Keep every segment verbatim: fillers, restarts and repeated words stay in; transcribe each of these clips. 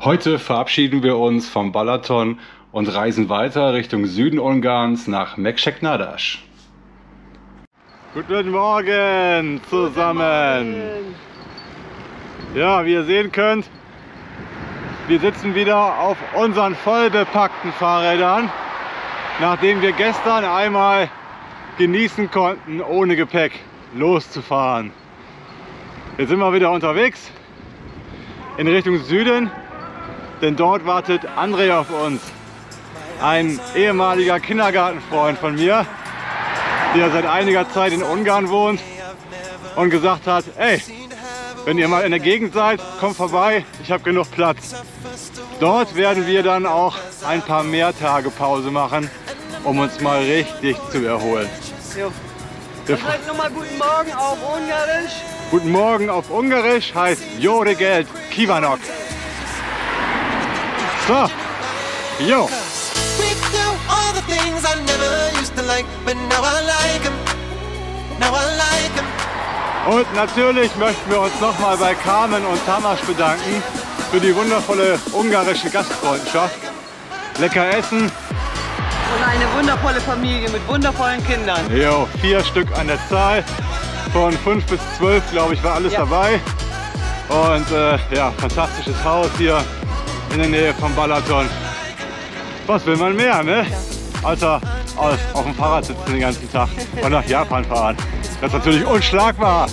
Heute verabschieden wir uns vom Balaton und reisen weiter Richtung Süden Ungarns nach Mekshek-Nadash. Guten Morgen zusammen! Guten Morgen. Ja, wie ihr sehen könnt, wir sitzen wieder auf unseren vollbepackten Fahrrädern, nachdem wir gestern einmal genießen konnten, ohne Gepäck loszufahren. Jetzt sind wir wieder unterwegs in Richtung Süden. Denn dort wartet André auf uns, ein ehemaliger Kindergartenfreund von mir, der seit einiger Zeit in Ungarn wohnt und gesagt hat, ey, wenn ihr mal in der Gegend seid, kommt vorbei, ich habe genug Platz. Dort werden wir dann auch ein paar mehr Tage Pause machen, um uns mal richtig zu erholen. Jo. Dann halt nochmal guten Morgen auf Ungarisch. Guten Morgen auf Ungarisch heißt Jó reggelt kívánok. So, jo. Und natürlich möchten wir uns nochmal bei Carmen und Tamás bedanken für die wundervolle ungarische Gastfreundschaft. Lecker essen. Und eine wundervolle Familie mit wundervollen Kindern. Jo, vier Stück an der Zahl. Von fünf bis zwölf, glaube ich, war alles ja dabei. Und äh, ja, fantastisches Haus hier in der Nähe vom Balaton. Was will man mehr, ne? Ja. Alter, auf, auf dem Fahrrad sitzen den ganzen Tag und nach Japan fahren. Das ist natürlich unschlagbar.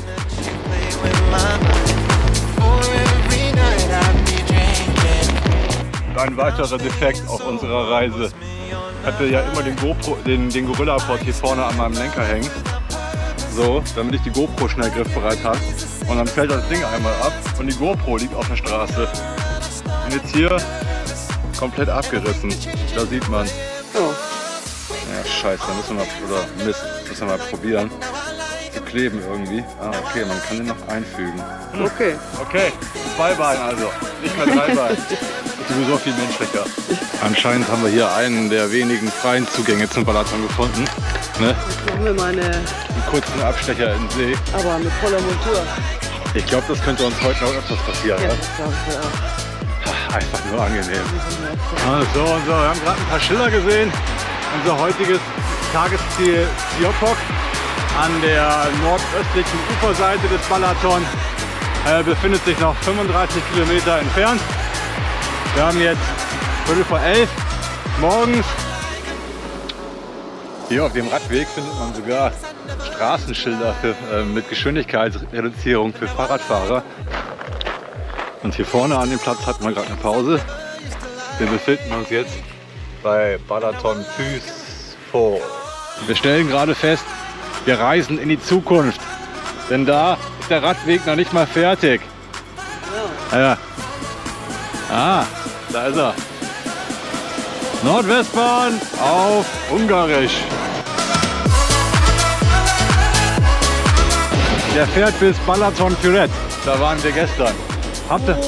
Ein weiterer Defekt auf unserer Reise. Ich hatte ja immer den, GoPro, den, den Gorilla-Pod hier vorne an meinem Lenker hängen. So, damit ich die GoPro schnell griffbereit habe. Und dann fällt das Ding einmal ab und die GoPro liegt auf der Straße. Und jetzt hier komplett abgerissen. Da sieht man. Oh. Ja, scheiße, da müssen wir mal, oder Mist, müssen wir mal probieren zu kleben irgendwie. Ah, okay, man kann den noch einfügen. Hm. Okay. Okay, zwei Beine also, nicht mehr drei Beine. Ist sowieso viel menschlicher. Anscheinend haben wir hier einen der wenigen freien Zugänge zum Balaton gefunden. Ne? Jetzt machen wir mal eine... einen kurzen Abstecher in den See. Aber mit voller Montur. Ich glaube, das könnte uns heute noch öfters passieren. Ja, ne? das glaube ich auch. Einfach nur angenehm. So und so, wir haben gerade ein paar Schilder gesehen. Unser heutiges Tagesziel Siopok an der nordöstlichen Uferseite des Balaton äh, befindet sich noch fünfunddreißig Kilometer entfernt. Wir haben jetzt Viertel vor elf morgens. Hier auf dem Radweg findet man sogar Straßenschilder für, äh, mit Geschwindigkeitsreduzierung für Fahrradfahrer. Und hier vorne an dem Platz hatten wir gerade eine Pause. Wir befinden uns jetzt bei Balaton Fűzfő. Wir stellen gerade fest, wir reisen in die Zukunft. Denn da ist der Radweg noch nicht mal fertig. Ja. Ja. Ah, da ist er. Nordwestbahn auf Ungarisch. Der fährt bis Balatonfüred. Da waren wir gestern. Habt ihr,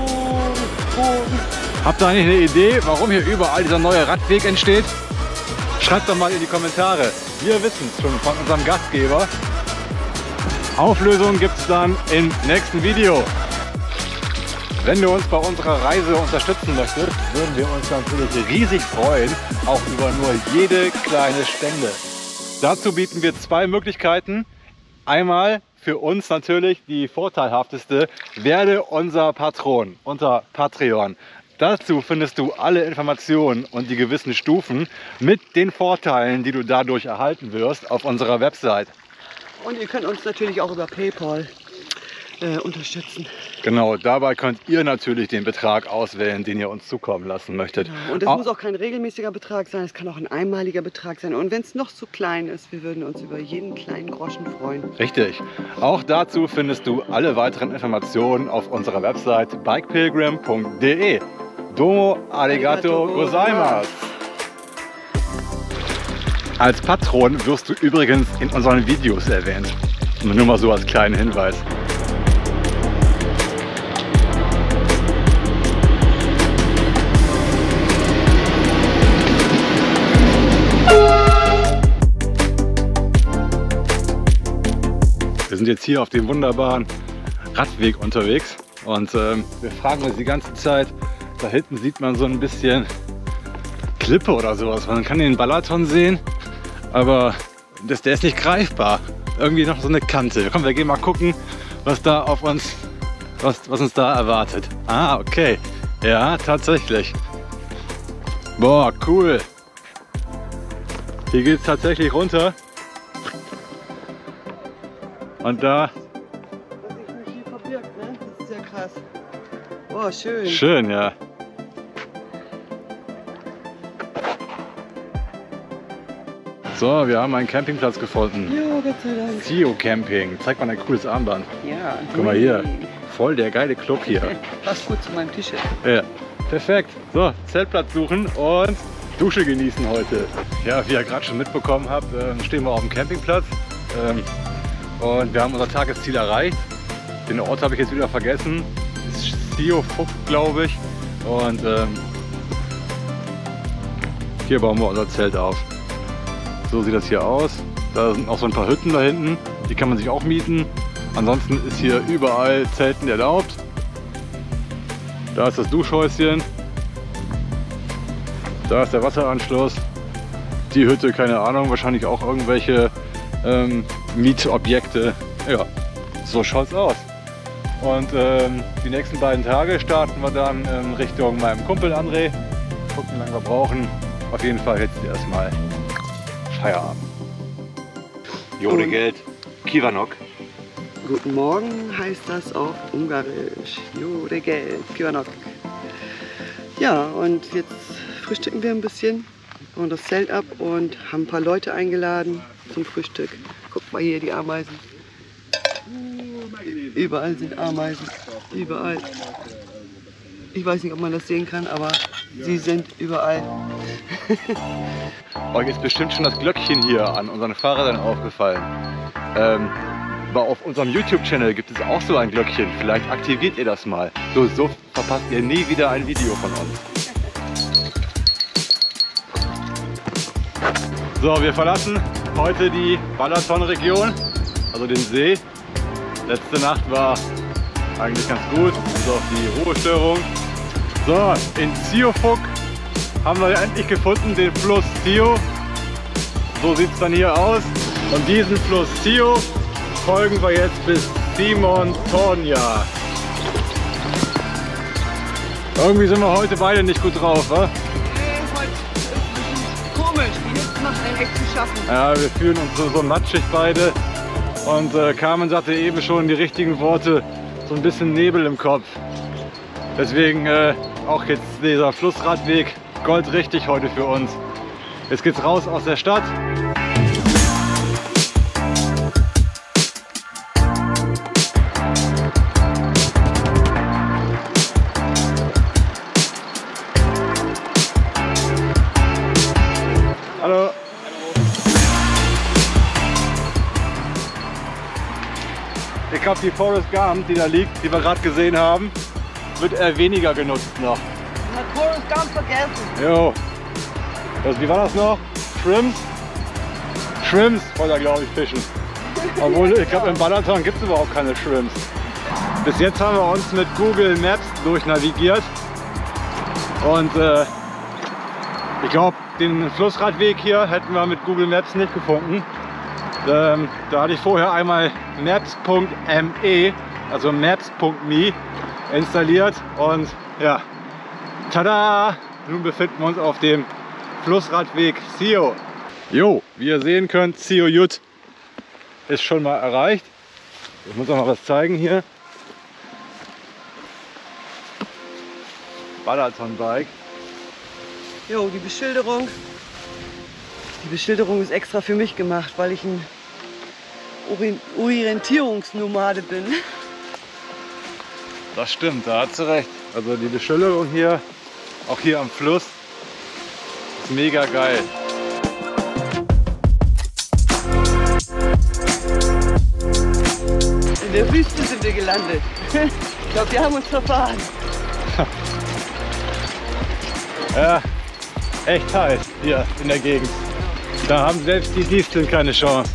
habt ihr eigentlich eine Idee, warum hier überall dieser neue Radweg entsteht? Schreibt doch mal in die Kommentare. Wir wissen es schon von unserem Gastgeber. Auflösung gibt es dann im nächsten Video. Wenn du uns bei unserer Reise unterstützen möchtest, würden wir uns natürlich riesig freuen, auch über nur jede kleine Spende. Dazu bieten wir zwei Möglichkeiten. Einmal für uns natürlich die vorteilhafteste, werde unser Patron unter Patreon. Dazu findest du alle Informationen und die gewissen Stufen mit den Vorteilen, die du dadurch erhalten wirst, auf unserer Website. Und ihr könnt uns natürlich auch über PayPal äh, unterstützen. Genau, dabei könnt ihr natürlich den Betrag auswählen, den ihr uns zukommen lassen möchtet. Genau. Und es muss auch kein regelmäßiger Betrag sein, es kann auch ein einmaliger Betrag sein. Und wenn es noch zu klein ist, wir würden uns über jeden kleinen Groschen freuen. Richtig. Auch dazu findest du alle weiteren Informationen auf unserer Website bikepilgrim punkt de. Domo arigato gozaimasu. Als Patron wirst du übrigens in unseren Videos erwähnt. Nur mal so als kleinen Hinweis. Wir sind jetzt hier auf dem wunderbaren Radweg unterwegs und ähm, wir fragen uns die ganze Zeit, da hinten sieht man so ein bisschen Klippe oder sowas. Man kann den Balaton sehen, aber das, der ist nicht greifbar. Irgendwie noch so eine Kante. Komm, wir gehen mal gucken, was da auf uns, was, was uns da erwartet. Ah, okay. Ja, tatsächlich. Boah, cool. Hier geht es tatsächlich runter. Und da... Was sich nur hier verbirgt, ne? Das ist ja krass. Boah, schön. Schön, ja. So, wir haben einen Campingplatz gefunden. Ja, Gott sei Dank. Zio Camping. Zeig mal ein cooles Armband. Ja. Guck mal hier. Voll der geile Club hier. Passt gut zu meinem T-Shirt. Ja, perfekt. So, Zeltplatz suchen und Dusche genießen heute. Ja, wie ihr gerade schon mitbekommen habt, äh, stehen wir auf dem Campingplatz. Ähm, und wir haben unser Tagesziel erreicht. Den Ort habe ich jetzt wieder vergessen. Zio Fuck, glaube ich. Und ähm, hier bauen wir unser Zelt auf. So sieht das hier aus. Da sind auch so ein paar Hütten da hinten. Die kann man sich auch mieten. Ansonsten ist hier überall Zelten erlaubt. Da ist das Duschhäuschen. Da ist der Wasseranschluss. Die Hütte, keine Ahnung, wahrscheinlich auch irgendwelche ähm, Mietobjekte. Ja, so schaut's aus. Und ähm, die nächsten beiden Tage starten wir dann in Richtung meinem Kumpel André. Gucken, wie lange wir brauchen. Auf jeden Fall jetzt erstmal Feierabend. Jode Geld, Kiwanok. Guten Morgen heißt das auf Ungarisch. Jode Geld, Kiwanok. Ja, und jetzt frühstücken wir ein bisschen und das Zelt ab und haben ein paar Leute eingeladen zum Frühstück. Guck mal hier, die Ameisen. Überall sind Ameisen. Überall. Ich weiß nicht, ob man das sehen kann, aber sie sind überall. Euch ist bestimmt schon das Glöckchen hier an unseren Fahrrädern aufgefallen. Ähm, aber auf unserem YouTube-Channel gibt es auch so ein Glöckchen. Vielleicht aktiviert ihr das mal. So, so verpasst ihr nie wieder ein Video von uns. So, wir verlassen heute die Balaton-Region, also den See. Letzte Nacht war eigentlich ganz gut, bis auf die Ruhestörung. So, in Zio Fuck haben wir endlich gefunden den Fluss Zio. So sieht es dann hier aus. Und diesen Fluss Zio folgen wir jetzt bis Simon Tornja. Irgendwie sind wir heute beide nicht gut drauf, wa? Nee, heute ist ein bisschen komisch. Die Hitze macht einen echt zu schaffen. Ja, wir fühlen uns so, so matschig beide. Und äh, Carmen sagte eben schon die richtigen Worte, so ein bisschen Nebel im Kopf. Deswegen äh, auch jetzt dieser Flussradweg goldrichtig heute für uns. Jetzt geht's raus aus der Stadt. Hallo. Ich glaube, die Forrest Gump, die da liegt, die wir gerade gesehen haben, wird eher weniger genutzt noch. Hat Forrest Gump vergessen. Jo. Das, wie war das noch? Shrimps? Shrimps wollte er, glaube ich, fischen. Obwohl, ich glaube, im Balaton gibt es überhaupt keine Shrimps. Bis jetzt haben wir uns mit Google Maps durchnavigiert. Und äh, ich glaube, den Flussradweg hier hätten wir mit Google Maps nicht gefunden. Ähm, da hatte ich vorher einmal maps punkt me, also maps punkt me installiert und ja, tada! Nun befinden wir uns auf dem Flussradweg Zio. Jo, wie ihr sehen könnt, Zio Jut ist schon mal erreicht. Ich muss auch mal was zeigen hier. Balaton-Bike. Jo, die Beschilderung. Die Beschilderung ist extra für mich gemacht, weil ich ein Orientierungsnomade bin. Das stimmt, da hat sie recht. Also die Beschilderung hier, auch hier am Fluss, ist mega geil. In der Wüste sind wir gelandet. Ich glaube, wir haben uns verfahren. Ja, echt heiß hier in der Gegend. Da haben selbst die Disteln keine Chance.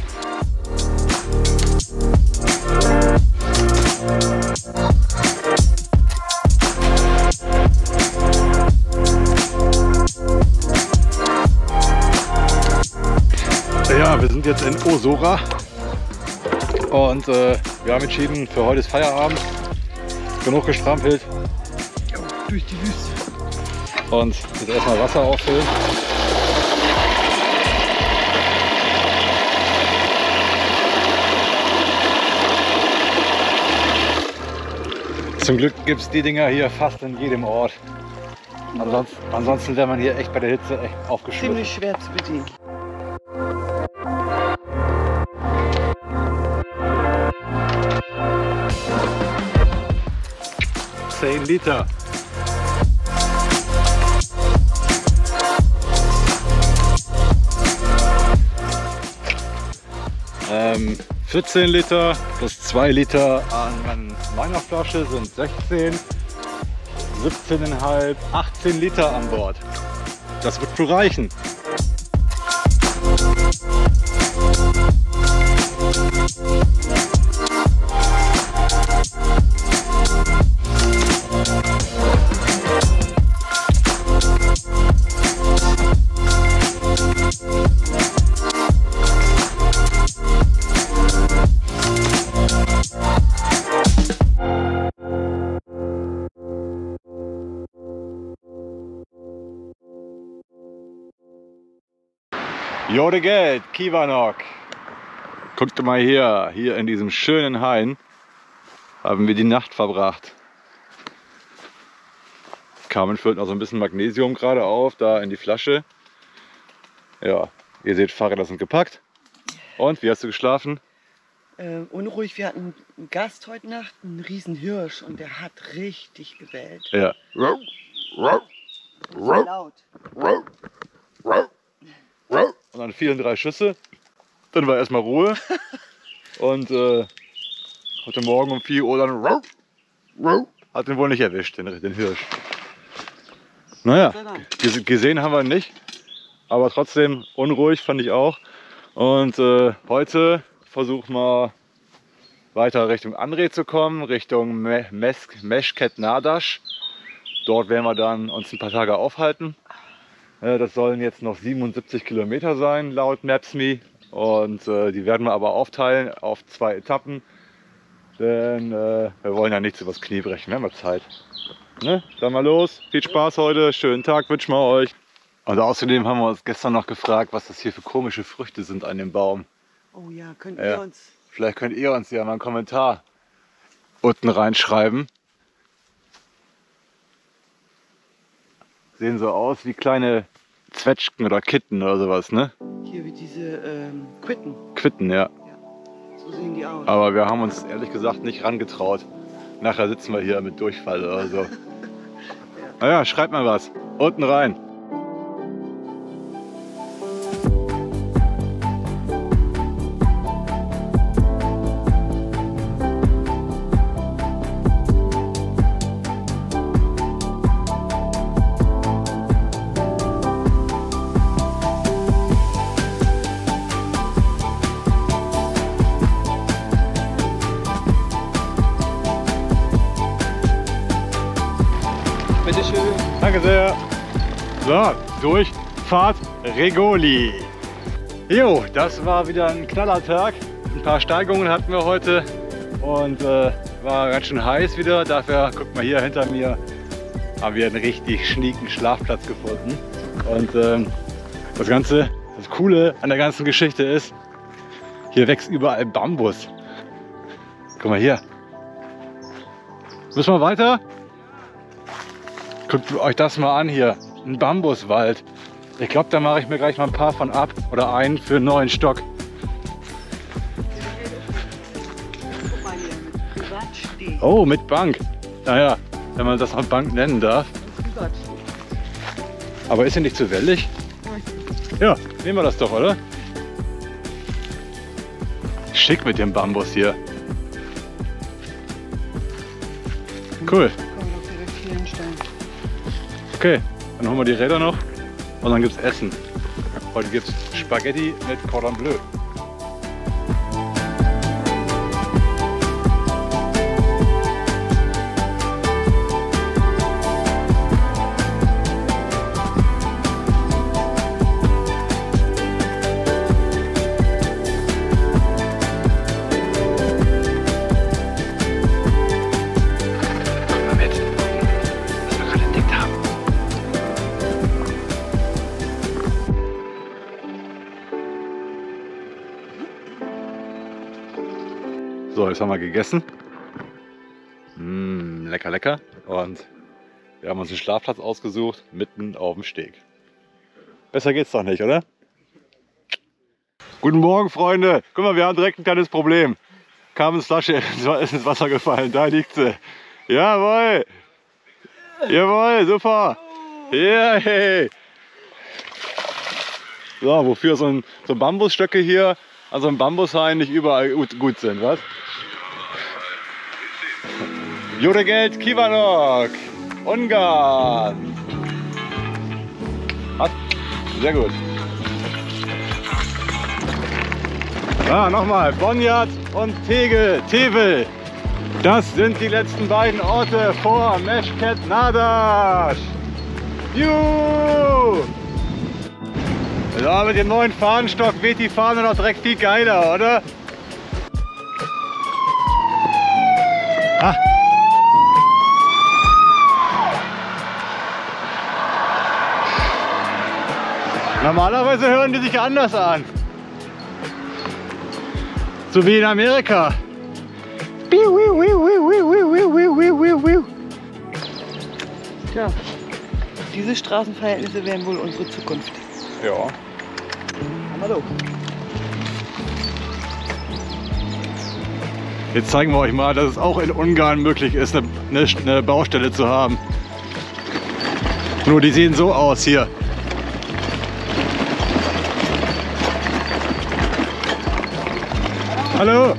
jetzt in Osora. Und äh, wir haben entschieden, für heute ist Feierabend. Genug gestrampelt. Durch die Wüste. Und jetzt erstmal Wasser auffüllen. Zum Glück gibt es die Dinger hier fast in jedem Ort. Ansonsten, ansonsten wäre man hier echt bei der Hitze echt aufgeschmissen. Ziemlich schwer zu bedienen. zehn Liter. Ähm, vierzehn Liter plus zwei Liter an meiner Flasche sind sechzehn, siebzehn Komma fünf, achtzehn Liter an Bord. Das wird wohl reichen. Jode Geld, Kiwanok. Guckt mal hier, hier in diesem schönen Hain haben wir die Nacht verbracht. Carmen füllt noch so ein bisschen Magnesium gerade auf, da in die Flasche. Ja, ihr seht, Fahrräder sind gepackt. Und, wie hast du geschlafen? Äh, unruhig, wir hatten einen Gast heute Nacht, einen riesen Hirsch, und der hat richtig gebellt. Ja. Sehr laut. Und dann fielen drei Schüsse, dann war erstmal Ruhe und äh, heute Morgen um vier Uhr dann hat den wohl nicht erwischt, den, den Hirsch. Naja, gesehen haben wir ihn nicht, aber trotzdem unruhig fand ich auch. Und äh, heute versuchen wir weiter Richtung Andre zu kommen, Richtung Me Meshket Nadash. Dort werden wir dann uns ein paar Tage aufhalten. Das sollen jetzt noch siebenundsiebzig Kilometer sein, laut Maps.me. Und äh, die werden wir aber aufteilen auf zwei Etappen. Denn äh, wir wollen ja nichts übers Knie brechen, wir haben ja Zeit. Ne? Dann mal los, viel Spaß heute, schönen Tag wünschen wir euch. Und außerdem haben wir uns gestern noch gefragt, was das hier für komische Früchte sind an dem Baum. Oh ja, könnt ja. ihr uns... Vielleicht könnt ihr uns ja mal einen Kommentar unten reinschreiben. Sehen so aus wie kleine Zwetschgen oder Kitten oder sowas, ne? Hier wie diese ähm, Quitten. Quitten, ja. Ja. So sehen die aus. Aber wir haben uns ehrlich gesagt nicht rangetraut. Nachher sitzen wir hier mit Durchfall oder so. Ja. Naja, schreibt mal was. Unten rein. Bitteschön. Danke sehr. So, Durchfahrt Regoli. Jo, das war wieder ein Knallertag. Ein paar Steigungen hatten wir heute und äh, war ganz schön heiß wieder. Dafür, guckt mal hier hinter mir, haben wir einen richtig schnieken Schlafplatz gefunden. Und ähm, das Ganze, das Coole an der ganzen Geschichte ist, hier wächst überall Bambus. Guck mal hier. Müssen wir weiter? Guckt euch das mal an hier, ein Bambuswald. Ich glaube, da mache ich mir gleich mal ein paar von ab oder einen für einen neuen Stock. Guck mal hier, mit Privatsteg. Oh, mit Bank. Naja, wenn man das noch Bank nennen darf. Privatsteg. Aber ist sie nicht zu wellig? Ja, nehmen wir das doch, oder? Schick mit dem Bambus hier. Cool. Okay, dann holen wir die Räder noch und dann gibt es Essen. Heute gibt es Spaghetti mit Cordon Bleu. jetzt haben wir gegessen. Mmh, lecker, lecker. Und wir haben uns einen Schlafplatz ausgesucht, mitten auf dem Steg. Besser geht's doch nicht, oder? Guten Morgen, Freunde. Guck mal, wir haben direkt ein kleines Problem. Carmens Flasche ist ins Wasser gefallen, da liegt sie. Jawohl! Jawohl, super! Yeah, hey. So, wofür so, ein, so Bambusstöcke hier an so einem Bambushain nicht überall gut, gut sind, was? Jodegeld Kivanok, Ungarn. Hat. Sehr gut. Ah, nochmal, Bonjat und Tegel, Tevel. Das sind die letzten beiden Orte vor Meshket Nadash. Juhu! Ja, mit dem neuen Fahnenstock weht die Fahne noch direkt viel geiler, oder? Ah. Normalerweise hören die sich anders an. So wie in Amerika. Tja, diese Straßenverhältnisse werden wohl unsere Zukunft. Ja. Hallo. Jetzt zeigen wir euch mal, dass es auch in Ungarn möglich ist, eine, eine, eine Baustelle zu haben. Nur die sehen so aus hier. Hallo!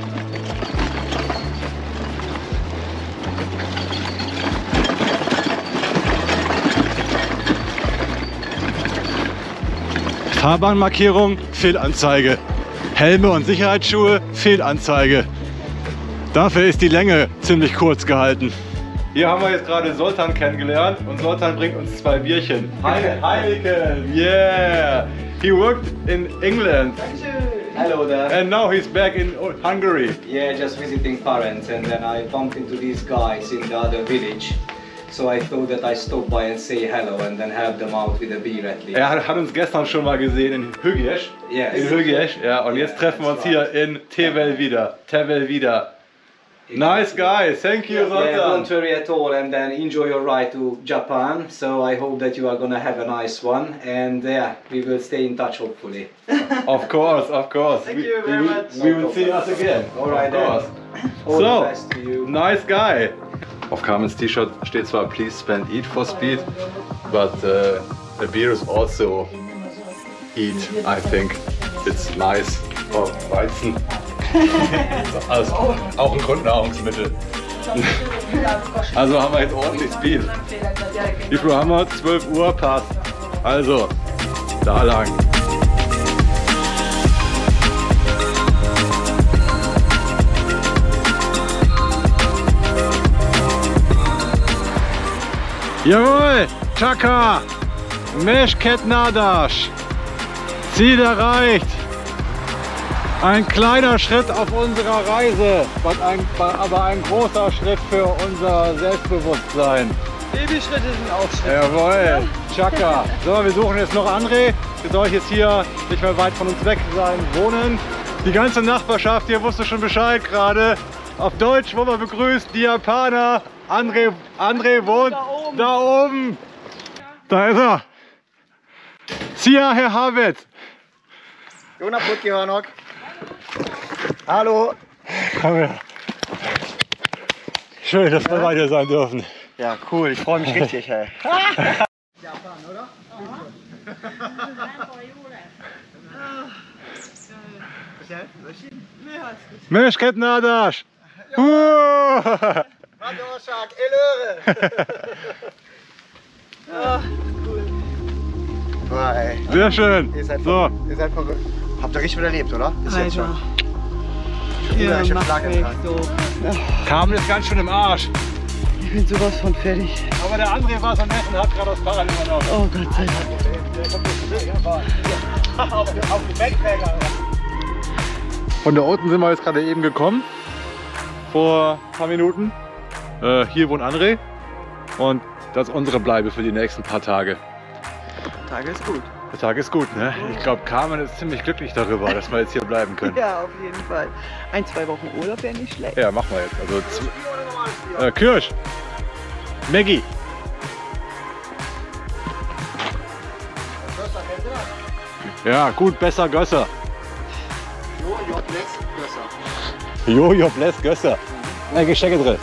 Fahrbahnmarkierung, Fehlanzeige. Helme und Sicherheitsschuhe, Fehlanzeige. Dafür ist die Länge ziemlich kurz gehalten. Hier haben wir jetzt gerade Zoltan kennengelernt und Zoltan bringt uns zwei Bierchen. Heineken, yeah! He worked in England. Hello there. And now he's back in Hungary. Yeah, just visiting parents, and then I bumped into these guys in the other village. So I thought that I stop by and say hello and then help them out with a beer at least. Er hat, hat uns gestern schon mal gesehen in Hügjes. Yes. In Hügjes, ja. Und jetzt treffen wir uns hier in Tevel wieder. Tevel wieder. Nice guy, thank you, Zoltan. Yeah, don't worry at all, and then enjoy your ride to Japan. So I hope that you are gonna have a nice one, and yeah, we will stay in touch hopefully. Of course, of course. Thank we, you very we, much. We will see us again. All right, of course. All So, the best to you. Nice guy. Auf Carmens T-Shirt steht zwar Please spend eat for speed, but uh, the beer is also eat, I think. It's nice. Oh, Weizen. Also, auch ein Grundnahrungsmittel. Also haben wir jetzt ordentlich Speed. Wie viel haben wir? zwölf Uhr passt. Also, da lang. Jawohl! Chaka! Meshket Nadash! Ziel erreicht! Ein kleiner Schritt auf unserer Reise, aber ein großer Schritt für unser Selbstbewusstsein. Babyschritte sind auch Schritte. Jawohl, Chaka. So, wir suchen jetzt noch André. Der soll jetzt hier nicht mehr weit von uns weg sein, wohnen. Die ganze Nachbarschaft hier wusste schon Bescheid gerade. Auf Deutsch wurden wir begrüßt, die Japaner. André, André wohnt da oben. Da oben. Da ist er. Sia, Herr Havet. Jonas Putkivanok. Hallo. Komm her. Schön, dass wir bei dir sein dürfen. Ja, cool. Ich freue mich richtig, ey. Japan, oder? Meshket Nadash. Radoshak, Elöre. Boah, ey. Sehr schön. Ihr seid, So. ihr seid verrückt. Habt ihr richtig wieder erlebt, oder? Ist jetzt schon. Ja, Ungarische mach Flagge weg, dran. so. Carmen ist ganz schön im Arsch. Ich bin sowas von fertig. Aber der André war so nett und hat gerade das Fahrrad übernommen. Oh Gott sei Dank. Auf die Backpacker. Von da unten sind wir jetzt gerade eben gekommen. Vor ein paar Minuten. Äh, hier wohnt André. Und das ist unsere Bleibe für die nächsten paar Tage. Tage ist gut. Der Tag ist gut, ne? Ich glaube, Carmen ist ziemlich glücklich darüber, dass wir jetzt hier bleiben können. Ja, auf jeden Fall. Ein, zwei Wochen Urlaub wäre nicht schlecht. Ja, machen wir jetzt. Also z- äh, Kirsch. Maggie. Ja, gut, besser Gösser. Jojo Bless Gösser. Ja, Geschenke drin.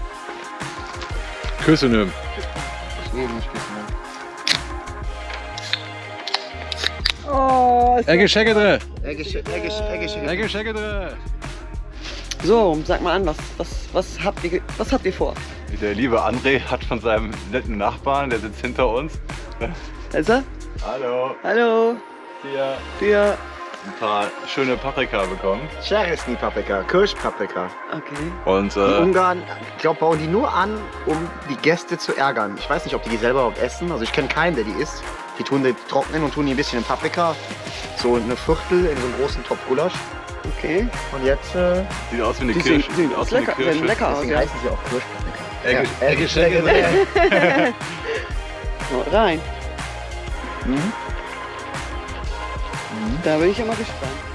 Küsse nimm. Oh, ist Ja, Geschenke drin. Äggische Ja, Geschenke drin. so, sag mal an, was, was, was, habt ihr, ge- was habt ihr vor? Der liebe André hat von seinem netten Nachbarn, der sitzt hinter uns. Da ist er? Hallo. Hallo, Hier dir. ein paar schöne Paprika bekommen. Cherry Paprika, Kirschpaprika. Okay. Und Die äh, Ungarn, ich glaube, bauen die nur an, um die Gäste zu ärgern. Ich weiß nicht, ob die die selber überhaupt essen. Also ich kenne keinen, der die isst. Die tun die trocknen und tun die ein bisschen in Paprika. So eine Viertel in so einem großen Topf Gulasch. Okay. Und jetzt, äh, sieht aus wie eine Die Kirsche. sehen, sehen aus wie eine lecker, Kirsche. sehen lecker aus, deswegen ja. heißen sie auch Kirschpaprika. Ägge- Ja, Ägge- Geschenke drin. So, rein. Mhm. Da bin ich ja mal gespannt.